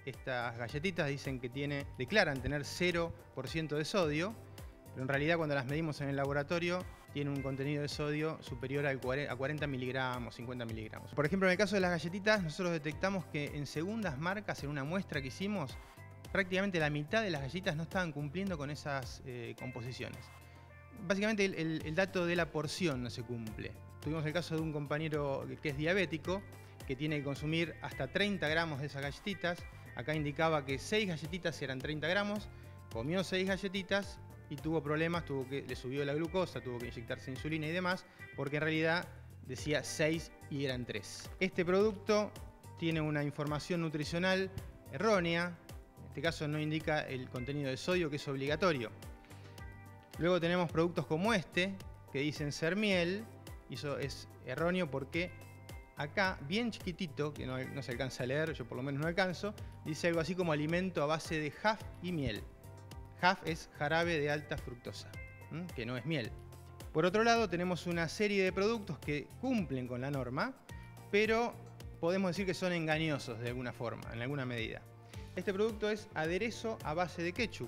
Estas galletitas dicen que declaran tener 0% de sodio, pero en realidad cuando las medimos en el laboratorio tienen un contenido de sodio superior a 40 miligramos, 50 miligramos. Por ejemplo, en el caso de las galletitas, nosotros detectamos que en segundas marcas, en una muestra que hicimos, prácticamente la mitad de las galletas no estaban cumpliendo con esas composiciones. Básicamente el dato de la porción no se cumple. Tuvimos el caso de un compañero que es diabético, que tiene que consumir hasta 30 gramos de esas galletitas. Acá indicaba que 6 galletitas eran 30 gramos, comió 6 galletitas y tuvo problemas, le subió la glucosa, tuvo que inyectarse insulina y demás, porque en realidad decía 6 y eran 3. Este producto tiene una información nutricional errónea, en este caso no indica el contenido de sodio, que es obligatorio. Luego tenemos productos como este, que dicen ser miel, y eso es erróneo porque acá, bien chiquitito, que no se alcanza a leer, yo por lo menos no alcanzo, dice algo así como alimento a base de Jaf y miel. Jaf es jarabe de alta fructosa, que no es miel. Por otro lado, tenemos una serie de productos que cumplen con la norma, pero podemos decir que son engañosos de alguna forma, en alguna medida. Este producto es aderezo a base de ketchup.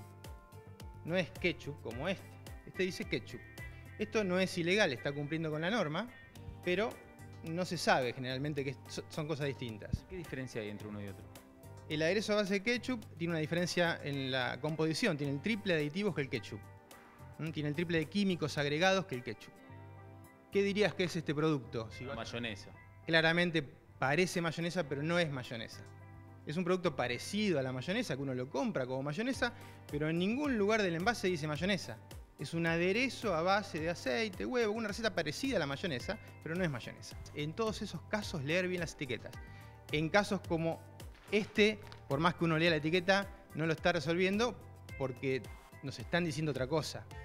No es ketchup como este. Este dice ketchup. Esto no es ilegal, está cumpliendo con la norma, pero no se sabe generalmente que son cosas distintas. ¿Qué diferencia hay entre uno y otro? El aderezo a base de ketchup tiene una diferencia en la composición, tiene el triple de aditivos que el ketchup. Tiene el triple de químicos agregados que el ketchup. ¿Qué dirías que es este producto? Mayonesa. Claramente parece mayonesa, pero no es mayonesa. Es un producto parecido a la mayonesa, que uno lo compra como mayonesa, pero en ningún lugar del envase dice mayonesa. Es un aderezo a base de aceite, huevo, una receta parecida a la mayonesa, pero no es mayonesa. En todos esos casos, leer bien las etiquetas. En casos como este, por más que uno lea la etiqueta, no lo está resolviendo porque nos están diciendo otra cosa.